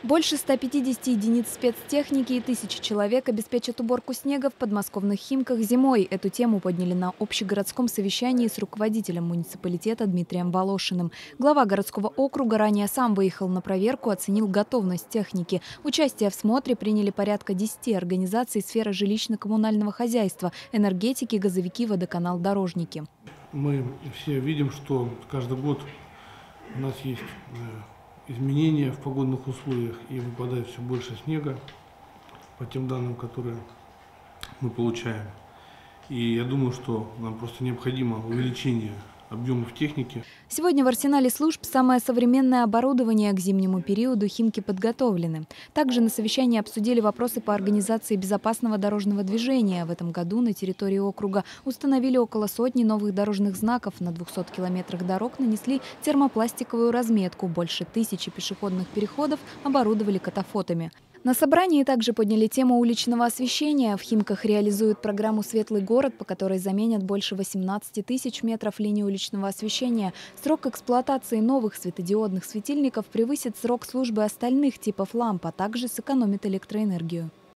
Больше 150 единиц спецтехники и тысячи человек обеспечат уборку снега в подмосковных Химках зимой. Эту тему подняли на общегородском совещании с руководителем муниципалитета Дмитрием Волошиным. Глава городского округа ранее сам выехал на проверку, оценил готовность техники. Участие в смотре приняли порядка 10 организаций сферы жилищно-коммунального хозяйства, энергетики, газовики, водоканал, дорожники. Мы все видим, что каждый год у нас есть изменения в погодных условиях и выпадает все больше снега по тем данным, которые мы получаем. И я думаю, что нам просто необходимо увеличение объемов техники. Сегодня в арсенале служб самое современное оборудование к зимнему периоду Химки подготовлены. Также на совещании обсудили вопросы по организации безопасного дорожного движения. В этом году на территории округа установили около сотни новых дорожных знаков. На 200 километрах дорог нанесли термопластиковую разметку. Больше 1000 пешеходных переходов оборудовали катафотами. На собрании также подняли тему уличного освещения. В Химках реализуют программу «Светлый город», по которой заменят больше 18 тысяч метров линии уличного освещения. Срок эксплуатации новых светодиодных светильников превысит срок службы остальных типов ламп, а также сэкономит электроэнергию.